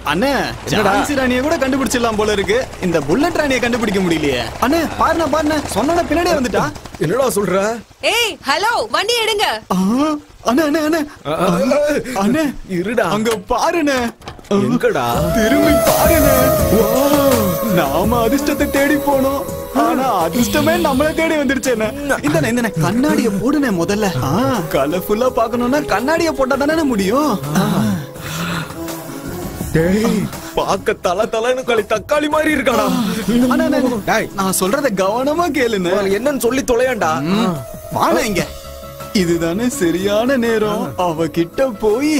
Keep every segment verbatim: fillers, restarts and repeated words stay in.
அண்ணே ஜான்சி ராணியை கூட கண்டுபிடிச்சிடலாம் போல இருக்கு, இந்த புல்லட் ராணியை கண்டுபிடிக்க முடியலையே. அண்ணே பாருண்ணா பாருண்ணா, சொன்னா பின்னாடியே வந்துட்டா. என்னடா சொல்ற? ஏய் ஹலோ, வண்டி எடுங்க. அண்ணே அண்ணே அண்ணே அண்ணே இருடா, அங்க பாருண்ணே. எங்கடா? திரும்பி பாருண்ணே. நாம அதிர்ஷ்டத்தை தேடி போனோம், ஆனா அதிர்ஷ்டமே நம்மள தேடி வந்துருச்சு. இந்த இந்த கண்ணாடிய போடுனே முதல்ல. கலர்ஃபுல்லா பாக்கணும்னா கண்ணாடிய போட்டா தானே முடியும். டேய், பாக்க தல தலன்னு களி தக்காளி மாதிரி இருக்காடா. நான் சொல்றத கவனமா கேளுங்க. என்னன்னு சொல்லி தொலையாண்டா. வாங்க இங்க, இதுதானே சரியான நேரம். அவ கிட்ட போய்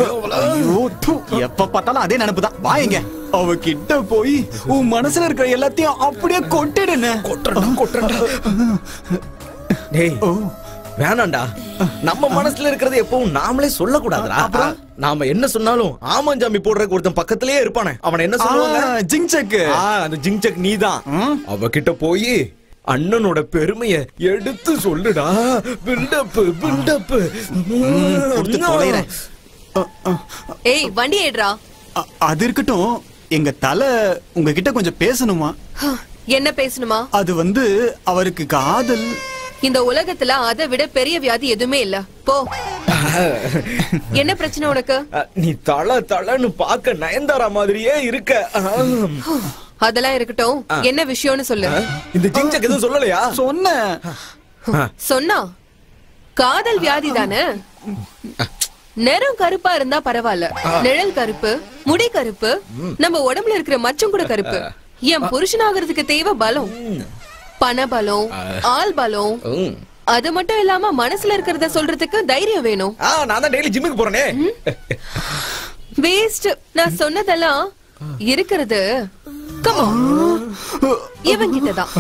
எப்ப பார்த்தாலும் அதே நினைப்புதான். வாங்க, அவ கிட்ட போய் உன் மனசுல இருக்கிற எல்லாத்தையும் அப்படியே கொட்டிடுன. கொட்டடா கொட்டடா. டேய் வேணாண்டா, நம்ம மனசுல இருக்கிறது எப்பவும் நாமளே சொல்ல கூடாதுடா. நாம என்ன சொன்னாலும் ஆமாஞ்சாமி போடுறதுக்கு ஒருத்தன் பக்கத்திலேயே இருப்பானே, அவன் என்ன சொல்லுவாங்க? ஜிங்சக். அந்த ஜிங்சக் நீதான். அவகிட்ட போய் அண்ணனோட பெருமைய எடுத்து சொல்லுடா. பில்டப் பில்டப் கொடுத்து தொலைறேன். ஏய் வண்டி ஏடுறா. அது இருக்கட்டும், எங்க தலை உங்ககிட்ட கொஞ்சம் பேசணுமா? என்ன பேசணுமா? அது வந்து அவருக்கு காதல். இந்த உலகத்துல அதை விட பெரிய வியாதி எதுவுமே இல்ல. போ. என்ன பிரச்சனை உனக்கு? நீ தல தலன்னு பாக்க நயன்தாரா மாதிரியே இருக்க. அதெல்லாம் இருக்கட்டும், என்ன விஷயம்னு சொல்லு. இந்த ஜிங்சக் எதுவும் சொல்லலையா? சொன்ன சொன்னா காதல் வியாதி தானே. நிறம் கருப்பா இருந்தா பரவாயில்ல, நிழல் கருப்பு, முடி கருப்பு, நம்ம உடம்புல இருக்கிற மச்சம் கூட கருப்பு. என் புருஷனாகிறதுக்கு தேவை பலம், பண பலம், ஆள் பலம். அது மட்டும் இல்லாம மனசுல இருக்கிறத சொல்றதுக்கு தைரியம் வேணும். நான் தான் டெய்லி ஜிம்முக்கு போறேனே. வேஸ்ட். நான் சொன்னதெல்லாம் இருக்கிறது இவன் கிட்டதான்.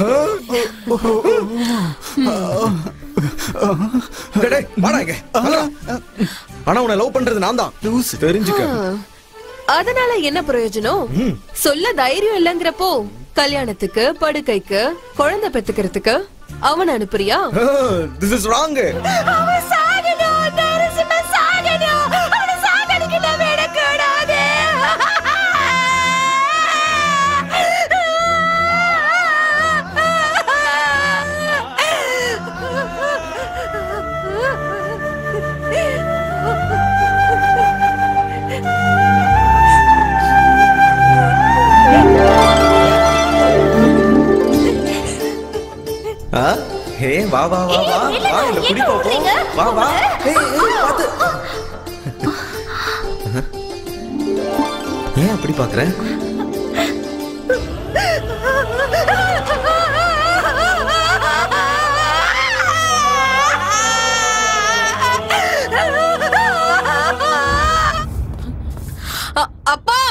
ஆனா உன்னை லவ் பண்றது நான் தான் தெரிஞ்சுக்க. அதனால என்ன பிரயோஜனம்? சொல்ல தைரியம் இல்லங்கிறப்போ கல்யாணத்துக்கு, படுக்கைக்கு, குழந்தை பெத்துக்கிறதுக்கு அவன் அனுப்புறியா? This is wrong. அவன் சாகணும், நரசிம்ம சாகணும். அவனை சாகடிக்கிட்ட விடக்கூடாது. ஹே வா வா வா வா வா, இந்த குடி பாப்போம். வா வா. ஹே பாத்து. ஏன் அப்படி பாக்குற? அப்பா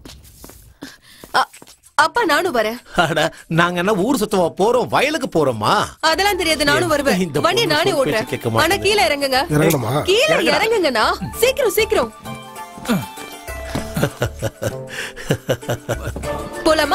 அப்பா நானும் வரேன். நாங்க என்ன ஊர் சுத்தவா போறோம், வயலுக்கு போறோமா? அதெல்லாம் தெரியாது, நானும் வருவேன். வண்டி நானே ஓட்டுறேன். ஆனா கீழே இறங்குங்க, கீழே இறங்குங்கண்ணா. சீக்கிரம் சீக்கிரம் போலாமா?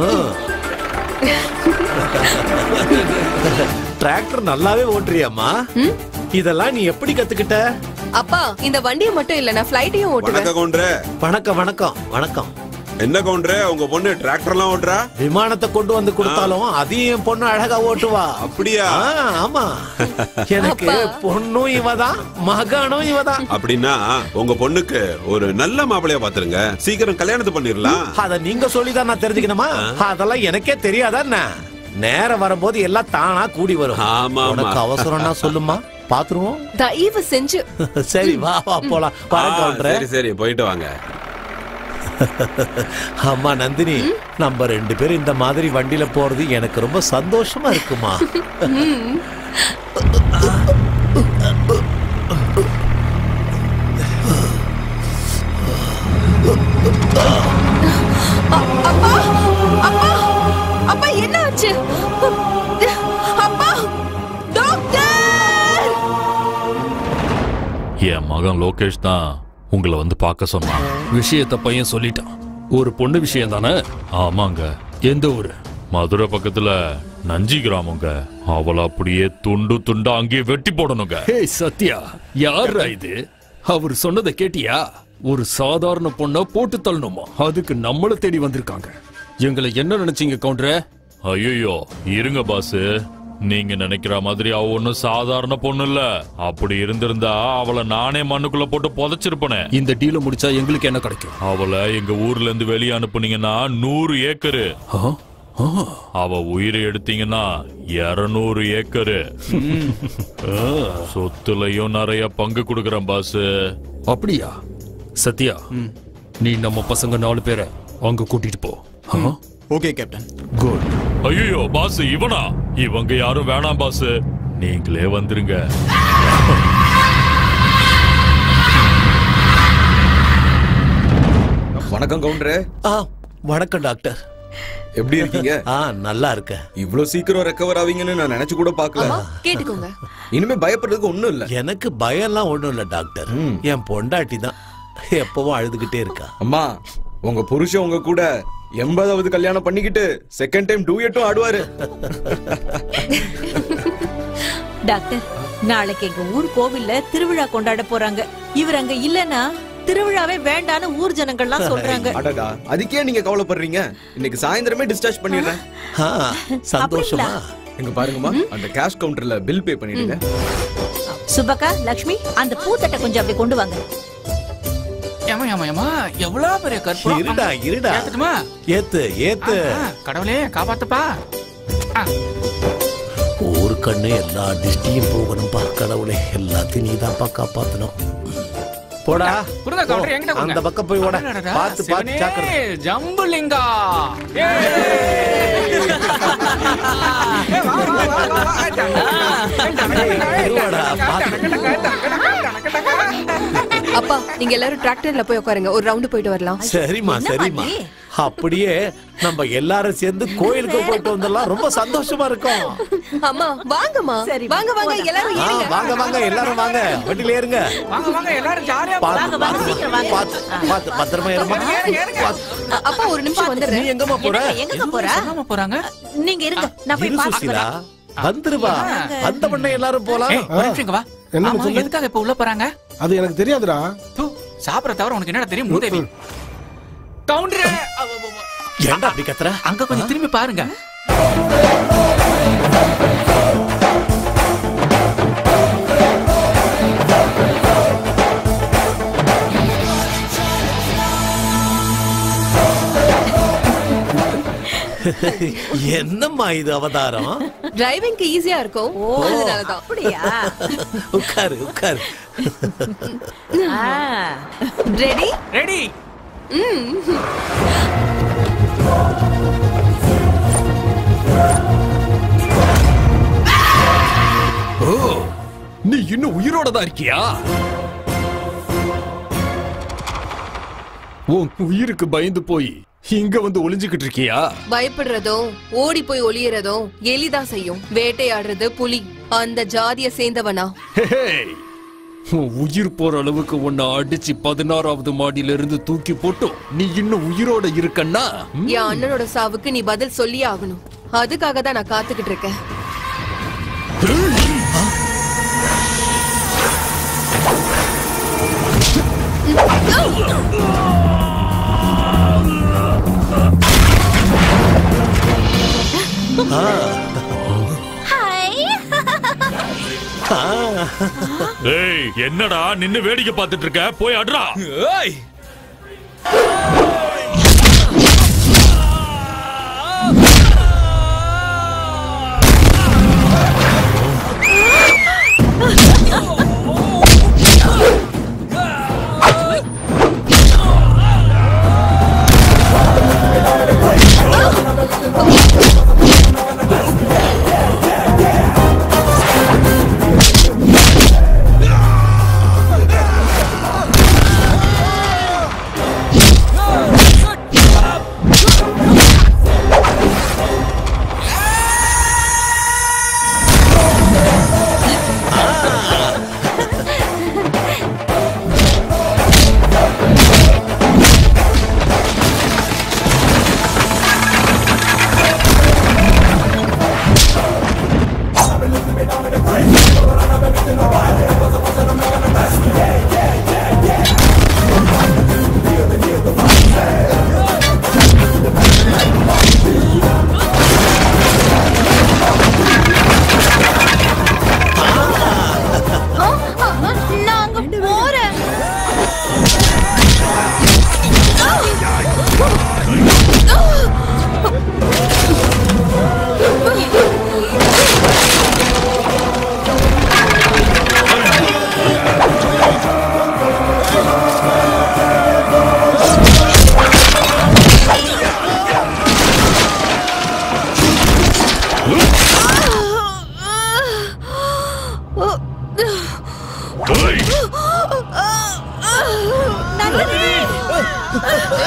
டிராக்டர் நல்லாவே ஓட்டுறியாமா? இதெல்லாம் நீ எப்படி கத்துக்கிட்ட? அப்பா இந்த வண்டியை மட்டும் இல்ல, நான் ஃளைட்டையும் ஓட்டுவேன். வணக்கம் வணக்கம் வணக்கம். என்ன கவுண்டரே, உங்க பொண்ணு டிராக்டர்லாம் ஓட்டுறா? விமானத்தை கொண்டு வந்து கொடுத்தாலும் அதையும் என் பொண்ணு அழகா ஓட்டுவா. அப்படியா? ஆமா, எனக்கு பொண்ணும் இவதான், மகனும் இவதான். அப்படின்னா உங்க பொண்ணுக்கு ஒரு நல்ல மாப்பிளையா பாத்துருங்க, சீக்கிரம் கல்யாணத்தை பண்ணிடலாம். அத நீங்க சொல்லிதான் நான் தெரிஞ்சுக்கணுமா? அதெல்லாம் எனக்கே தெரியாதா என்ன? நேரம் வரும்போது எல்லாம் தானா கூடி வரும். ஆமா, உனக்கு அவசரம்னா சொல்லுமா, பாத்துருவோம். தயவு செஞ்சு. சரி வா வா போலாம். சரி சரி போயிட்டு வாங்க. அம்மா நந்தினி, நம்ம ரெண்டு பேரும் இந்த மாதிரி வண்டியில போறது எனக்கு ரொம்ப சந்தோஷமா இருக்குமா. அப்பா அப்பா அப்பா என்ன ஆச்சு? அப்பா டாக்டர்! என் மகன் லோகேஷ் தான் உங்களை வந்து பார்க்க சொன்னான். விஷயத்த பையன் சொல்லிட்டான். ஒரு பொண்ணு விஷயம் தானே? ஆமாங்க. எந்த ஊரு? மதுரை பக்கத்துல நஞ்சி கிராமங்க. அவளை அப்படியே துண்டு துண்டா அங்கேயே வெட்டி போடணுங்க. சத்யா, யாரா இது? அவர் சொன்னதை கேட்டியா? ஒரு சாதாரண பொண்ண போட்டு தள்ளணுமா? அதுக்கு நம்மள தேடி வந்திருக்காங்க. எங்களை என்ன நினைச்சீங்க கவுண்டரே? ஐயோ இருங்க பாஸ், நீங்க நினைக்கிற மாதிரி அவ ஒன்னும் சாதாரண பொண்ணு இல்ல. அப்படி இருந்திருந்தா அவளை நானே மண்ணுக்குள்ள போட்டு புதைச்சிருப்பேன். இந்த டீல முடிச்சா எங்களுக்கு என்ன கிடைக்கும்? அவளை எங்க ஊர்ல இருந்து வெளியே அனுப்புனீங்கன்னா நூறு ஏக்கரு, அவ உயிரை எடுத்தீங்கன்னா இருநூறு ஏக்கரு சொத்துலயும் நிறைய பங்கு கொடுக்கறேன் பாஸ். அப்படியா? சத்யா, நீ நம்ம பசங்க நாலு பேரை அங்க கூட்டிட்டு போ. Okay captain. குட். ஐயோ பாஸ், இவனா? இவங்க யாரும் வேணாம் பாஸ், நீங்களே வந்துருங்க. வணக்கம் கவுண்டரே. வணக்கம் டாக்டர். எப்படி இருக்கீங்க? நல்லா இருக்க. இவ்வளவு சீக்கிரம் ரெக்கவர் ஆவீங்கன்னு நான் நினைச்சு கூட பாக்கல. கேட்டுக்கோங்க, இனிமே பயப்படுறதுக்கு ஒண்ணும் இல்ல. எனக்கு பயம்லாம் ஒண்ணும் இல்ல டாக்டர். என் பொண்டாட்டி தான் எப்பவும் அழுதுகிட்டே இருக்கா. அம்மா, உங்க புருஷன் உங்க கூட எண்பதாவது கல்யாணம் பண்ணிக்கிட்டு செகண்ட் டைம் டூயட்டும் ஆடுவாரு. டாக்டர், நாளைக்கு எங்க ஊர் கோவில்ல திருவிழா கொண்டாட போறாங்க. இவர் அங்க இல்லனா திருவிழாவே வேண்டான்னு ஊர் ஜனங்கள்லாம் சொல்றாங்க. அடடா, அதுக்கே நீங்க கவலைப்படுறீங்க. இன்னைக்கு சாயந்தரமே டிஸ்சார்ஜ் பண்ணிடுறேன். சந்தோஷமா? எங்க பாருங்கம்மா, அந்த கேஷ் கவுண்டர்ல பில் பே பண்ணிடுங்க. சுபகா, லட்சுமி, அந்த பூத்தட்டை கொஞ்சம் அப்படி கொண்டு வாங்க. ஏமா ஏமா ஏமா எவ்வளவு பெரிய கற்பூரம். இருடா இருடா. ஏத்துட்டுமா? ஏத்து ஏத்து. கடவுளே காப்பாத்துப்பா. ஒரு கண்ணு எல்லா டிஸ்டியும் போகணும்பா. கடவுளே, எல்லாத்தையும் நீதான்ப்பா காப்பாத்தணும். போடா. குருதா கவுண்டர் என்கிட்ட கொடுங்க. அந்த பக்கம் போய் ஓட. பாத்து பாத்து ஜாக்கிரதை. ஜம்புலிங்கா. அப்பா, நீங்க எல்லாரும் டிராக்டர்ல போய் உட்காருங்க, ஒரு ரவுண்ட் போயிட்டு வரலாம். சரிமா சரிமா. அப்படியே நம்ம எல்லாரும் சேர்ந்து கோயிலுக்கு போயிட்டு வந்தெல்லாம் ரொம்ப சந்தோஷமா இருக்கும். அம்மா வாங்கம்மா, வாங்க வாங்க எல்லாரும் ஏறுங்க. வாங்க வாங்க எல்லாரும் வாங்க, வண்டியில ஏறுங்க. வாங்க வாங்க எல்லாரும் ஜாலியா வாங்க வாங்க சீக்கிரம் வாங்க. பாத்து பாத்து பத்திரமா ஏறுமா. அப்பா ஒரு நிமிஷம் வந்துறேன். நீ எங்கம்மா போற? எங்க போற? எங்கம்மா போறாங்க? நீங்க இருங்க, நான் போய் பாத்துறேன். வந்துருவா. அந்த பண்ண எல்லாரும் போலாம். வா. என்ன சொல்லுங்க, எதுக்காக இப்ப உள்ள போறாங்க? அது எனக்கு தெரியாதுடா. தூ, சாப்பிட தவிர உனக்கு என்னடா தெரியும் மூதேவி? கவுண்டரே, ஏன்டா அப்படி கத்துற? அங்க கொஞ்சம் திரும்பி பாருங்க. என்னம்மா இது அவதாரம்? டிரைவிங்க்கு ஈஸியா இருக்கும், அதனாலதான். அப்படியா? உட்காரு உட்காரு. Ready ready. ஓ, நீ இன்னும் உயிரோட தான் இருக்கியா? உன் உயிருக்கு பயந்து போய் இங்க வந்து ஒளிஞ்சுக்கிட்டு இருக்கியா? பயப்படுறதும் ஓடி போய் ஒளியறதும் எலிதான் செய்யும். வேட்டையாடுறது புலி. அந்த ஜாதிய சேர்ந்தவனா? உன் உயிர் போற அளவுக்கு உன்னை அடிச்சு பதினாறாவது மாடியில இருந்து தூக்கி போட்டு நீ இன்னும் உயிரோட இருக்கன்னா என் அண்ணனோட சாவுக்கு நீ பதில் சொல்லியே ஆகணும். அதுக்காக தான் நான் காத்துக்கிட்டு இருக்கேன். ஏய், என்னடா நின்னு வேடிக்கை பார்த்துட்டு இருக்க? போய் அட்ரா. ஏய்,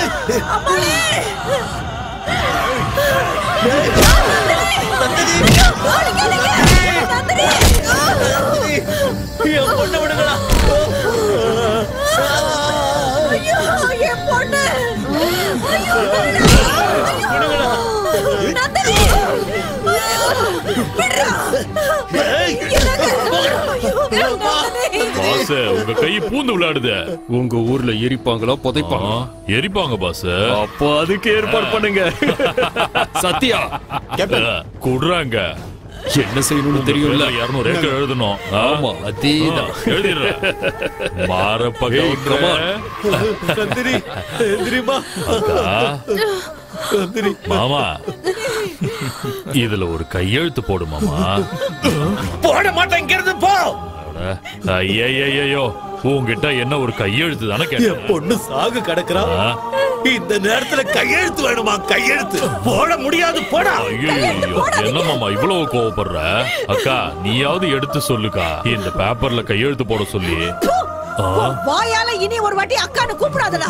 பொண்ணு விடுங்களா? என் பொண்ணு பாஸ், உங்க கை பூந்து விளையாடுது. உங்க ஊர்ல எரிப்பாங்களா புதைப்பாங்க? எரிப்பாங்க பாஸ். அப்போ அதுக்கு ஏற்பாடு பண்ணுங்க. சத்யா குடுறாங்க. என்ன செய்யணும்னு தெரியும்ல. இருநூறு ஏக்கர் எழுதணும். ஆமா, அதேதான். எழுதிடுறேன். மாரப்பக மாமா, இதுல ஒரு கையெழுத்து போடு மாமா. போட மாட்டேன், இங்கிருந்து போ. ஐயோ, உங்ககிட்ட என்ன ஒரு கையெழுத்து தானே கேட்டேன். பொண்ணு சாகு கிடக்குறா. இந்த நேரத்துல கையெழுத்து வேணுமா? கையெழுத்து போட முடியாது. போடா. ஐயோ, என்ன மாமா இவ்வளவு கோவப்படுற? அக்கா, நீயாவது எடுத்து சொல்லுக்கா. இந்த பேப்பர்ல கையெழுத்து போட சொல்லி. வாயால இனி ஒரு வாட்டி அக்கான்னு கூப்பிடாதடா.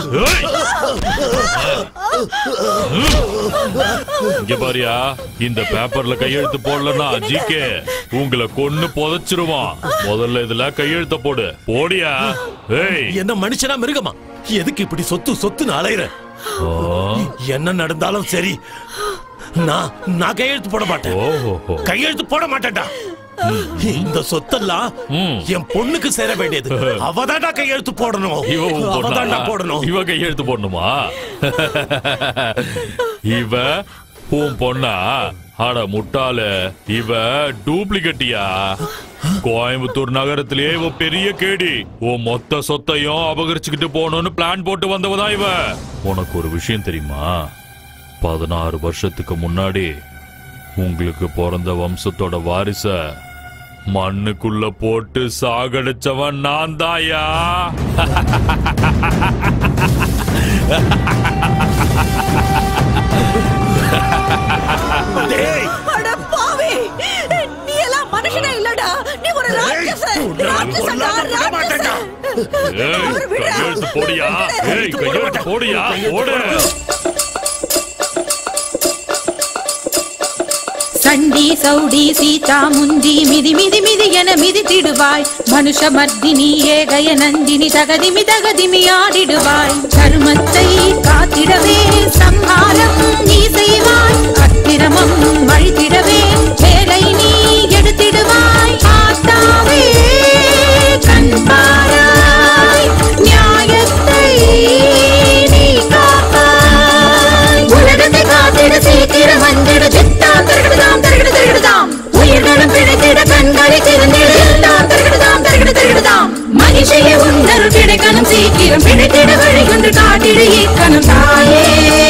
இங்க பாரியா, இந்த பேப்பர்ல கையெழுத்து போடலன்னா ஜிகே உங்களை கொன்னு புதைச்சிருவான். முதல்ல இதுல கையெழுத்த போடு. போடியா? ஏய், என்ன மனுஷனா மிருகமா? எதுக்கு இப்படி சொத்து சொத்துன்னு அலையிற? என்ன நடந்தாலும் சரி, நான் நான் கையெழுத்து போட மாட்டேன். கையெழுத்து போட மாட்டேன்டா. இந்த சொத்தெல்லாம் என் பொண்ணுக்கு சேர வேண்டியது. அவதான்டா கையெழுத்து போடணும். அவதான்டா போடணும். இவ கையெழுத்து போடணுமா? இவ உன் பொண்ணா? அட முட்டாள, இவ டூப்ளிகேட்டியா? கோயம்புத்தூர் நகரத்திலேயே இவ பெரிய கேடி. உன் மொத்த சொத்தையும் அபகரிச்சுக்கிட்டு போகணும்னு பிளான் போட்டு வந்தவதான் இவ. உனக்கு ஒரு விஷயம் தெரியுமா? பதினாறு வருஷத்துக்கு முன்னாடி உங்களுக்கு பிறந்த வம்சத்தோட வாரிச மண்ணுக்குள்ள போட்டு சாகடிச்சவன் நான் தாயா. அட பாவி, நீ எல்லாம் மனுஷனே இல்லடா. நீ ஒரு ராட்சசன். ராட்சசன்டா, ராட்சசன். ஏய், கையெழுத்து போடியா? ஏய், கையெழுத்து போடியா? போடு. சண்டி சௌடி சீதா முந்தி மிதி மிதி மிதி என மிதித்திடுவாய். மனுஷ மர்தினி ஏகய நந்தினி தகதிமி தகதிமி ஆடிடுவாய். கருமத்தை காத்திடவே சம்ஹாரம் நீ செய்வாய். அக்கிரமம் அழித்திடவே வேலை நீ எடுத்திடுவாய். ஆத்தாவே கண்பாராய், நியாயத்தை நீ காப்பாய். உலகத்தை காத்திட சீக்கிரம் வந்திட. சித்தாம் தருகிடுதாம் தருகிடு தருகிடுதாம். உயிர்களும் பிழைத்திட கண்களை திறந்திட. எல்லாம் தருகிடுதாம் தருகிடு தருகிடுதாம். மகிழ்ச்சியை உன்னருள் கிடைக்கணும். சீக்கிரம் பிழைத்திட வழி ஒன்று காட்டிட ஈக்கணும் தாயே.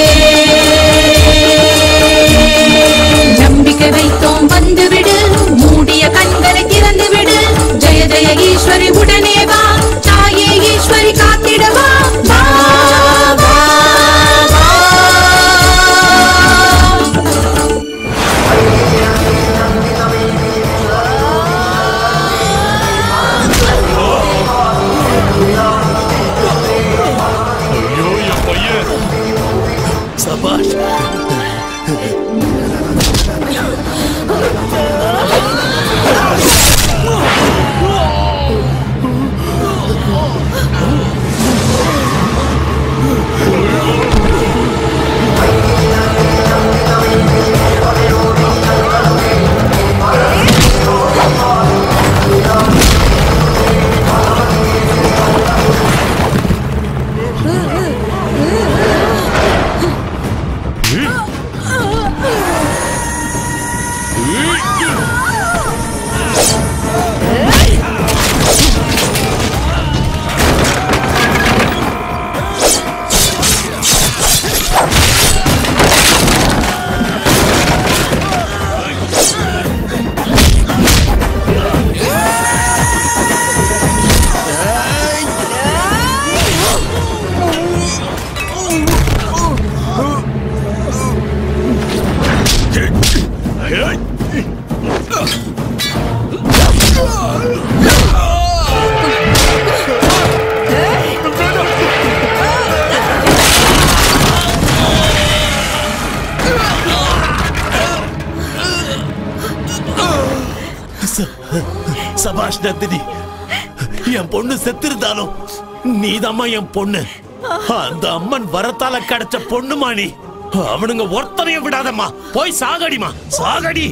நம்பிக்கை வைத்தோம் வந்துவிடு. மூடிய கண்களை திறந்து விடு. ஜெய ஜெய ஈஸ்வரி உடனே வா. தாயே ஈஸ்வரி காத்திடவா. வா வா வா. ஐயோ, என் பையன். சபாஷ். சபாஷ் நந்தினி, என் பொண்ணு செத்திருந்தாலும் நீதாம்மா என் பொண்ணு. அந்த அம்மன் வரத்தால கிடைச்ச பொண்ணுமா நீ. அவனுங்க ஒருத்தனையும் விடாதம்மா, போய் சாகடிமா, சாகடி.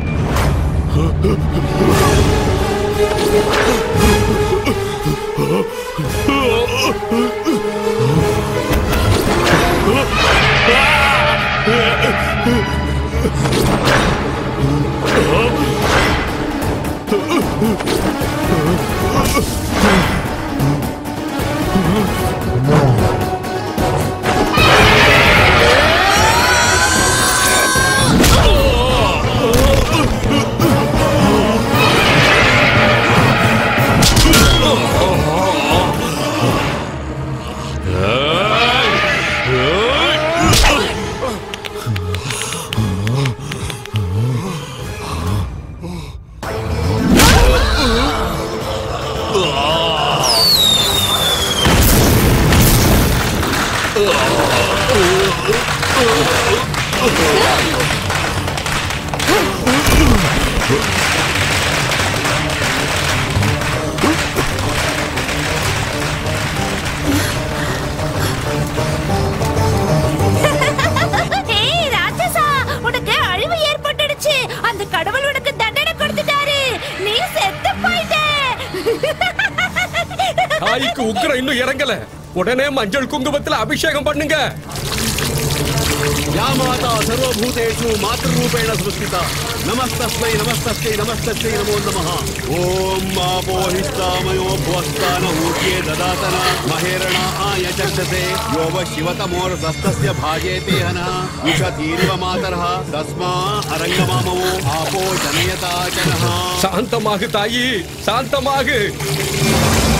தாய்க்கு உக்கிரம் இன்னும் இறங்கல. உடனே மஞ்சள் குங்குமத்துல அபிஷேகம் பண்ணுங்க. या माता सर्वभूतेषु मातृरूपेण संस्थिता नमस्तस्मै नमस्तस्यै नमस्तस्यै नमो नमः। ओम आपोहिष्टामयो भुवस्तान ऊर्जे ददातन महेरणा आयचक्षते यो व शिवतमोरसस्तस्य भाजेते हनः उषतीरिव मातरः तस्मा अरङ्गमामवो आपो जनयता जनः। சாந்தமாகு தாயி, சாந்தமாகு.